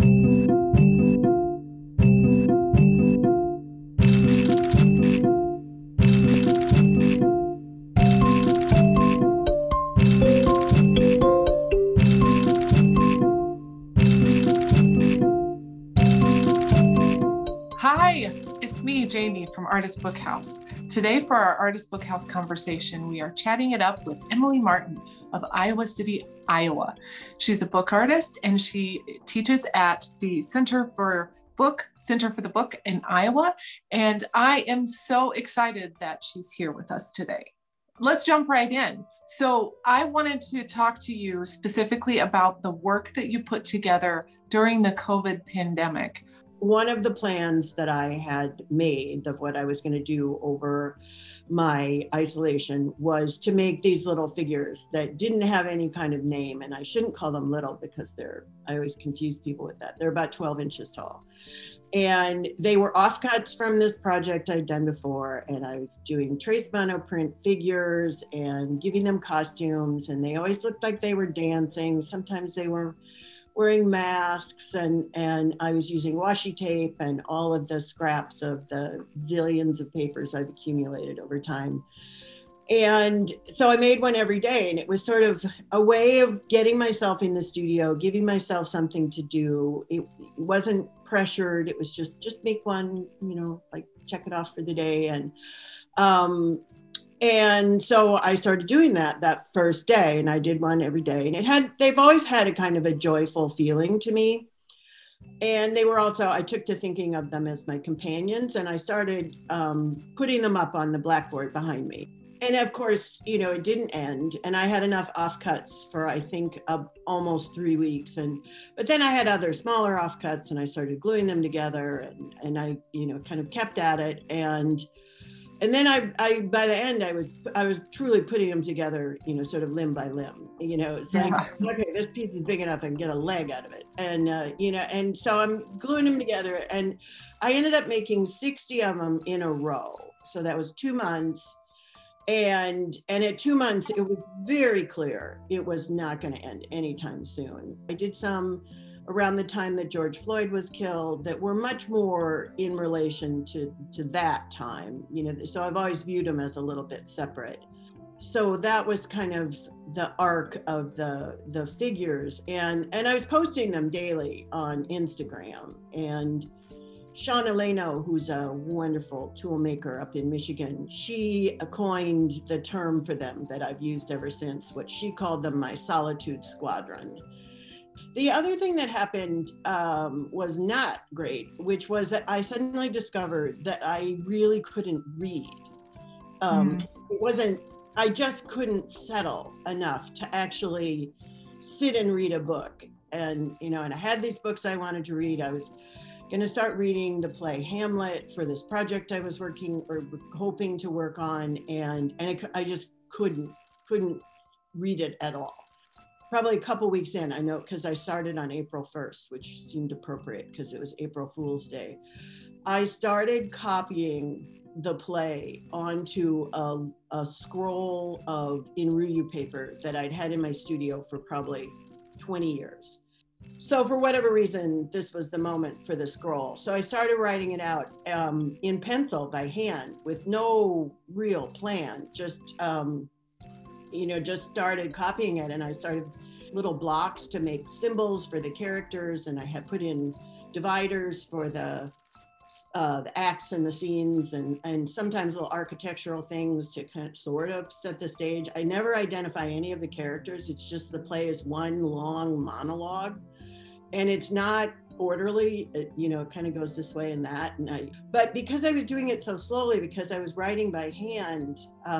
Hi, it's me, Jamie from Artist Book House. Today for our Artist Book House conversation, we are chatting it up with Emily Martin of Iowa City, Iowa. She's a book artist and she teaches at the Center for the Book in Iowa. And I am so excited that she's here with us today. Let's jump right in. So I wanted to talk to you specifically about the work that you put together during the COVID pandemic. One of the plans that I had made of what I was going to do over my isolation was to make these little figures that didn't have any kind of name. And I shouldn't call them little because I always confuse people with that. They're about 12 inches tall. And they were offcuts from this project I'd done before. And I was doing trace monoprint figures and giving them costumes. And they always looked like they were dancing. Sometimes they were wearing masks, and I was using washi tape and all of the scraps of the zillions of papers I've accumulated over time. And so I made one every day, and it was sort of a way of getting myself in the studio, giving myself something to do. It wasn't pressured. It was just make one, like check it off for the day. And so I started doing that first day, and I did one every day. And they've always had a kind of a joyful feeling to me. And they were also, I took to thinking of them as my companions, and I started putting them up on the blackboard behind me. And of course, it didn't end. And I had enough offcuts for, I think, almost 3 weeks. But then I had other smaller offcuts, and I started gluing them together, and I, kind of kept at it. And then I by the end, I was truly putting them together, sort of limb by limb. It's like, okay, this piece is big enough, I can get a leg out of it. And, and so I'm gluing them together, and I ended up making 60 of them in a row. So that was 2 months. And at 2 months, it was very clear it was not going to end anytime soon. I did some around the time that George Floyd was killed that were much more in relation to that time, so I've always viewed them as a little bit separate. So that was kind of the arc of the figures, and I was posting them daily on Instagram. And Shauna Leno, who's a wonderful tool maker up in Michigan, she coined the term for them that I've used ever since, what she called them my solitude squadron. The other thing that happened was not great, which was that I suddenly discovered that I really couldn't read. I just couldn't settle enough to actually sit and read a book. And I had these books I wanted to read. I was going to start reading the play Hamlet for this project I was working or hoping to work on. And I just couldn't read it at all. Probably a couple weeks in, I know, because I started on April 1st, which seemed appropriate because it was April Fool's Day. I started copying the play onto a scroll of Inruyu paper that I'd had in my studio for probably 20 years. So for whatever reason, this was the moment for the scroll. So I started writing it out in pencil by hand with no real plan, just started copying it, and I started little blocks to make symbols for the characters, and I had put in dividers for the acts and the scenes, and sometimes little architectural things to kind of sort of set the stage. I never identify any of the characters. It's just the play is one long monologue, and it's not orderly. It kind of goes this way and that. But because I was doing it so slowly, because I was writing by hand,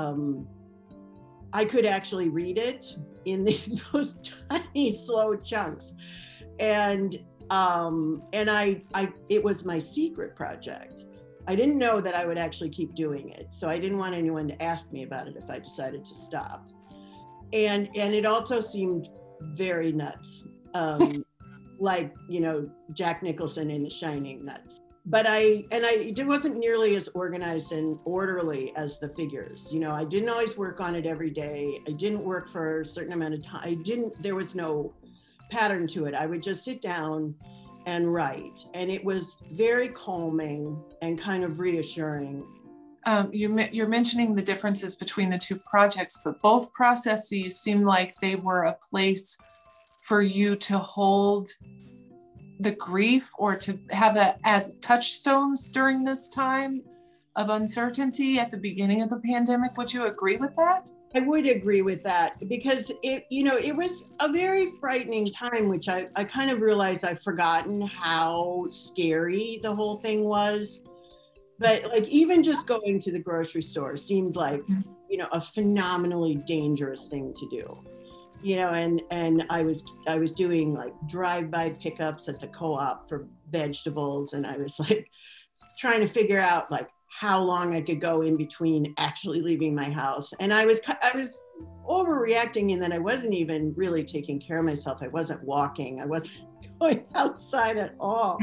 I could actually read it in those tiny, slow chunks, and it was my secret project. I didn't know that I would actually keep doing it, so I didn't want anyone to ask me about it if I decided to stop. And it also seemed very nuts, like Jack Nicholson in The Shining nuts. But it wasn't nearly as organized and orderly as the figures. I didn't always work on it every day. I didn't work for a certain amount of time. There was no pattern to it. I would just sit down and write. And it was very calming and kind of reassuring. You're mentioning the differences between the two projects, but both processes seem like they were a place for you to hold the grief or to have that as touchstones during this time of uncertainty at the beginning of the pandemic. Would you agree with that? I would agree with that, because it was a very frightening time, which I kind of realized I've forgotten how scary the whole thing was. But like, even just going to the grocery store seemed like, a phenomenally dangerous thing to do, and I was doing like drive-by pickups at the co-op for vegetables. And I was like trying to figure out like how long I could go in between actually leaving my house. And I was overreacting in that I wasn't even really taking care of myself. I wasn't walking. I wasn't going outside at all.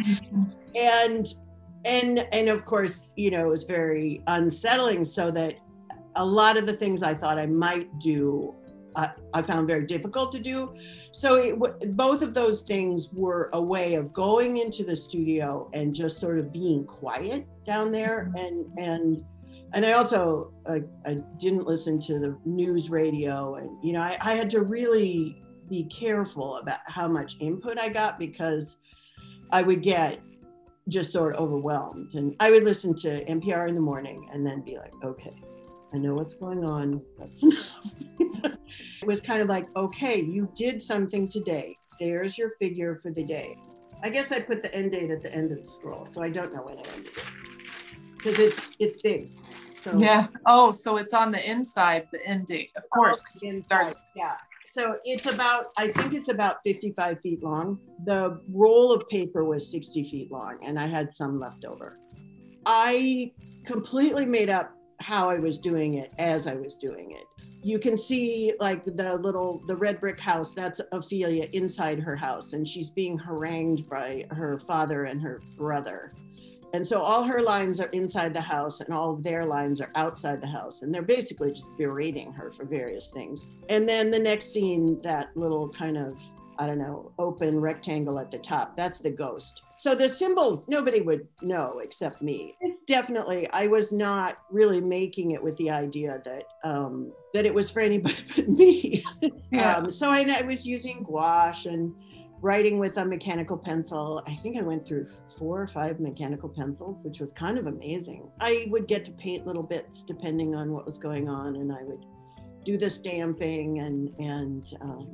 And of course, it was very unsettling, so that a lot of the things I thought I might do, I found very difficult to do. So both of those things were a way of going into the studio and just sort of being quiet down there. And I also, I didn't listen to the news radio. And, I had to really be careful about how much input I got, because I would get just sort of overwhelmed. And I would listen to NPR in the morning and then be like, okay, I know what's going on. That's enough. It was kind of like, okay, you did something today. There's your figure for the day. I guess I put the end date at the end of the scroll, so I don't know when I ended it, because it's big. So yeah. Oh, so it's on the inside, the end date, of course. Inside, yeah. So I think it's about 55 feet long. The roll of paper was 60 feet long, and I had some left over. I completely made up how I was doing it as I was doing it. You can see like the red brick house, that's Ophelia inside her house, and she's being harangued by her father and her brother. And so all her lines are inside the house and all of their lines are outside the house. And they're basically just berating her for various things. And then the next scene, that little kind of, open rectangle at the top, that's the ghost. So the symbols, nobody would know except me. It's definitely, I was not really making it with the idea that it was for anybody but me. Yeah. So I was using gouache and writing with a mechanical pencil. I think I went through 4 or 5 mechanical pencils, which was kind of amazing. I would get to paint little bits depending on what was going on, and I would do the stamping, and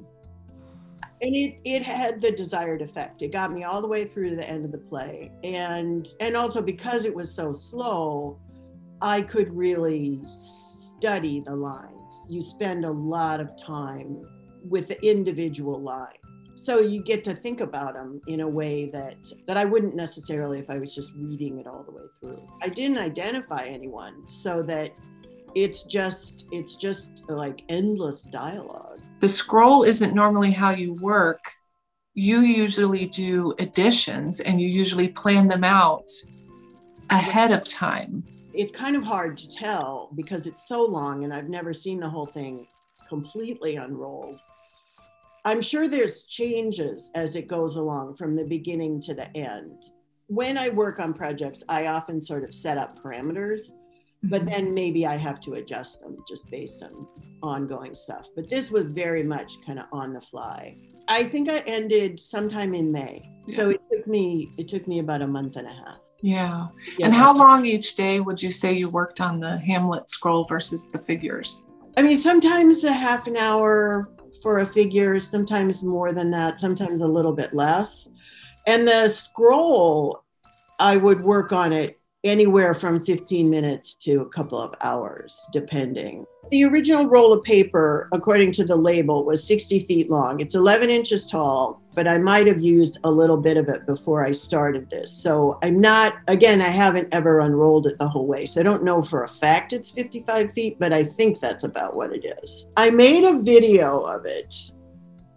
it had the desired effect. It got me all the way through to the end of the play, and also because it was so slow, I could really study the lines. You spend a lot of time with the individual line. So you get to think about them in a way that I wouldn't necessarily if I was just reading it all the way through. I didn't identify anyone, so that it's just like endless dialogue. The scroll isn't normally how you work. You usually do additions, and you usually plan them out ahead of time. It's kind of hard to tell because it's so long, and I've never seen the whole thing completely unrolled. I'm sure there's changes as it goes along from the beginning to the end. When I work on projects, I often sort of set up parameters, but then maybe I have to adjust them just based on ongoing stuff. But this was very much kind of on the fly. I think I ended sometime in May. Yeah. So it took me about a month and a half. Yeah. And how long each day would you say you worked on the Hamlet scroll versus the figures? I mean, sometimes a half an hour for a figure, sometimes more than that, sometimes a little bit less. And the scroll, I would work on it anywhere from 15 minutes to a couple of hours, depending. The original roll of paper, according to the label, was 60 feet long. It's 11 inches tall, but I might have used a little bit of it before I started this. So I haven't ever unrolled it the whole way. So I don't know for a fact it's 55 feet, but I think that's about what it is. I made a video of it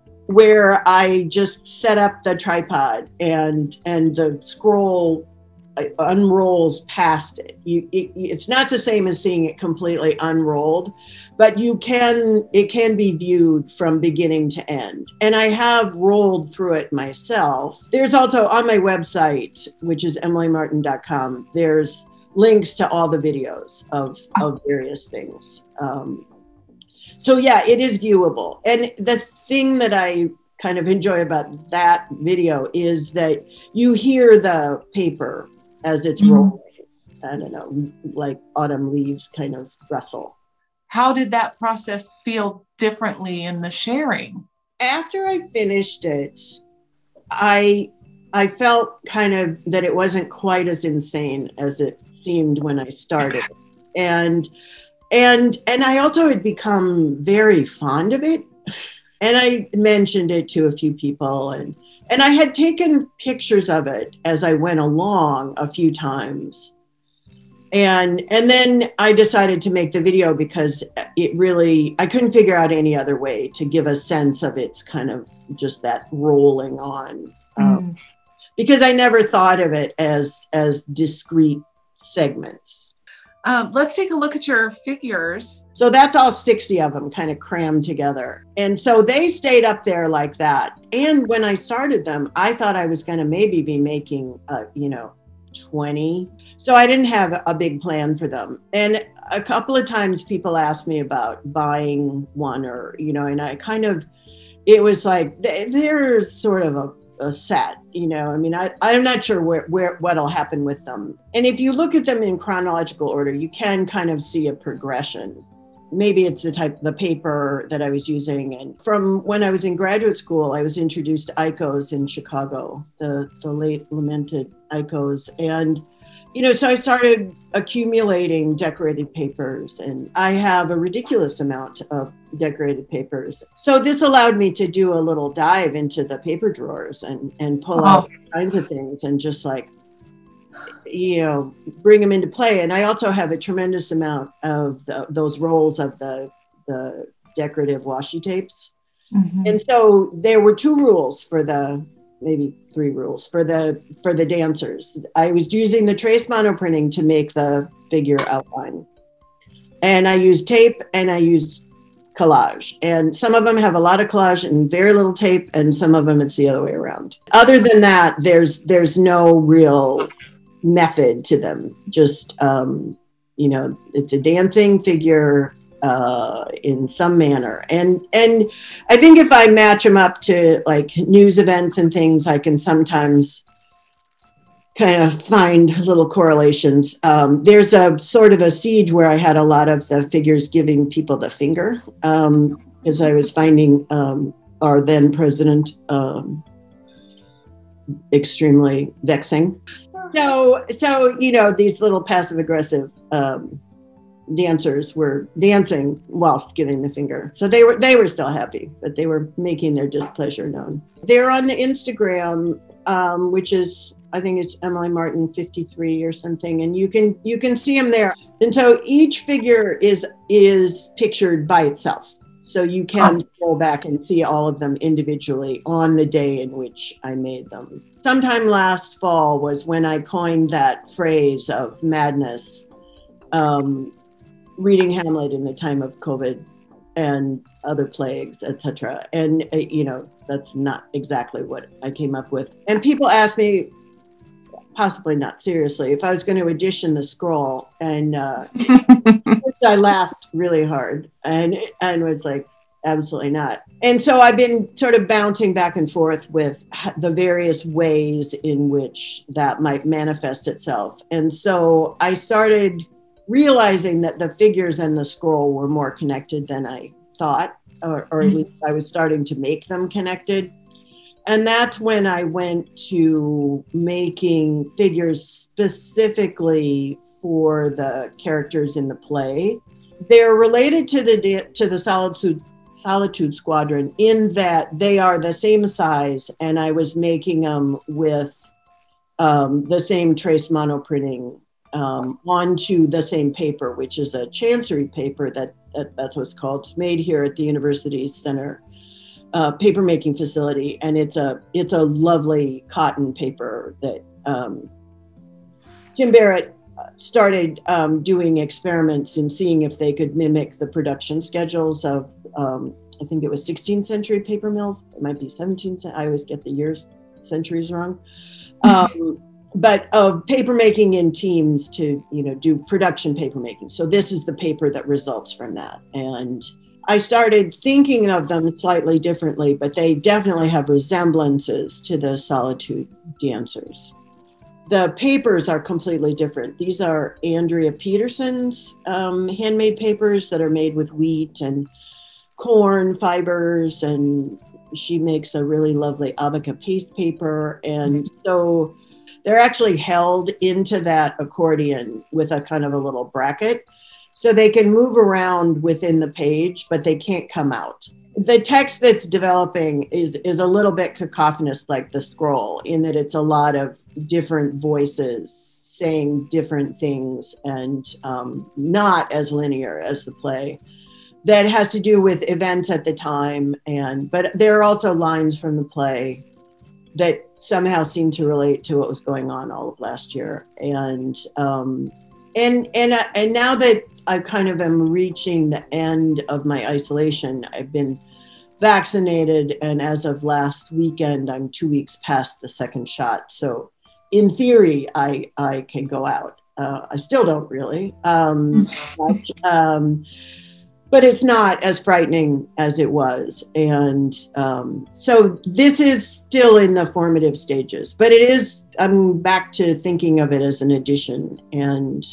where I just set up the tripod and the scroll unrolls past it. It's not the same as seeing it completely unrolled, but it can be viewed from beginning to end. And I have rolled through it myself. There's also on my website, which is emilymartin.com, there's links to all the videos of various things. So yeah, it is viewable. And the thing that I kind of enjoy about that video is that you hear the paper as it's rolling. I don't know, like autumn leaves kind of rustle. How did that process feel differently in the sharing? After I finished it, I felt kind of that it wasn't quite as insane as it seemed when I started. And I also had become very fond of it. And I mentioned it to a few people, and I had taken pictures of it as I went along a few times. And then I decided to make the video because I couldn't figure out any other way to give a sense of its kind of just that rolling on. Because I never thought of it as discrete segments. Let's take a look at your figures. So that's all 60 of them kind of crammed together. And so they stayed up there like that. And when I started them, I thought I was going to maybe be making, 20. So I didn't have a big plan for them. And a couple of times people asked me about buying one and I kind of, it was like, they're sort of a set, I'm not sure what'll happen with them. And if you look at them in chronological order, you can kind of see a progression. Maybe it's the paper that I was using. And from when I was in graduate school, I was introduced to Icos in Chicago, the late lamented Icos. And, so I started accumulating decorated papers, and I have a ridiculous amount of decorated papers. So this allowed me to do a little dive into the paper drawers and pull out all kinds of things and just bring them into play. And I also have a tremendous amount of those rolls of the decorative washi tapes. Mm-hmm. And so there were maybe 3 rules for the dancers. I was using the trace monoprinting to make the figure outline. And I used tape and I used collage. And some of them have a lot of collage and very little tape, and some of them it's the other way around. Other than that, there's no real method to them. Just, it's a dancing figure in some manner. And I think if I match them up to like news events and things, I can sometimes kind of find little correlations. There's a sort of a siege where I had a lot of the figures giving people the finger, because I was finding our then president extremely vexing. So these little passive aggressive dancers were dancing whilst giving the finger. So they were still happy, but they were making their displeasure known. They're on the Instagram, which is, I think it's Emily Martin 53 or something, and you can see them there. And so each figure is pictured by itself. So you can go back and see all of them individually on the day in which I made them. Sometime last fall was when I coined that phrase of madness, reading Hamlet in the time of COVID and other plagues, etc. And, that's not exactly what I came up with. And people asked me, possibly not seriously, if I was going to edition the scroll. And I laughed really hard and was like, absolutely not. And so I've been sort of bouncing back and forth with the various ways in which that might manifest itself. And so I started realizing that the figures and the scroll were more connected than I thought, or at least I was starting to make them connected. And that's when I went to making figures specifically for the characters in the play. They're related to the Solitude Squadron in that they are the same size, and I was making them with the same trace monoprinting onto the same paper, which is a chancery paper that's what it's called. It's made here at the University Center paper making facility, and it's a lovely cotton paper that Tim Barrett started doing experiments and seeing if they could mimic the production schedules of, I think it was 16th century paper mills. It might be 17th. I always get the centuries wrong. But of paper making in teams to, do production paper making. So this is the paper that results from that. And I started thinking of them slightly differently, but they definitely have resemblances to the solitude dancers. The papers are completely different. These are Andrea Peterson's handmade papers that are made with wheat and corn fibers, and she makes a really lovely abaca paste paper. And so they're actually held into that accordion with a kind of a little bracket, so they can move around within the page, but they can't come out. The text that's developing is a little bit cacophonous, like the scroll, in that it's a lot of different voices saying different things, and not as linear as the play. That has to do with events at the time, but there are also lines from the play that somehow seem to relate to what was going on all of last year. And now that I kind of am reaching the end of my isolation, I've been vaccinated, and as of last weekend, I'm 2 weeks past the second shot. So in theory, I can go out. I still don't really, much, but it's not as frightening as it was. And so this is still in the formative stages, but I'm back to thinking of it as an addition. And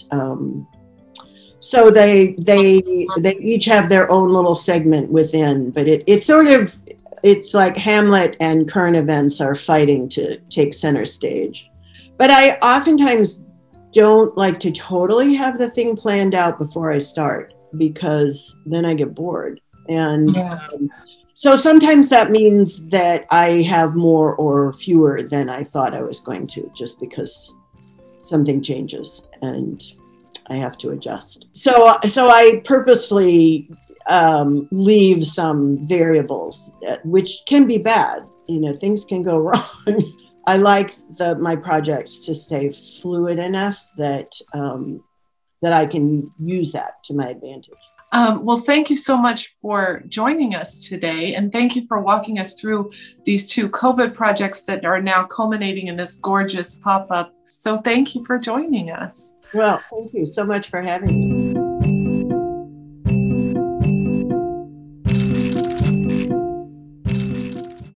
so they each have their own little segment within, but it's like Hamlet and current events are fighting to take center stage. But I oftentimes don't like to totally have the thing planned out before I start, because then I get bored. And so sometimes that means that I have more or fewer than I thought I was going to, just because something changes and I have to adjust. So I purposefully leave some variables, which can be bad. Things can go wrong. I like my projects to stay fluid enough that I can use that to my advantage. Well, thank you so much for joining us today. And thank you for walking us through these two COVID projects that are now culminating in this gorgeous pop-up. So thank you for joining us. Well, thank you so much for having me.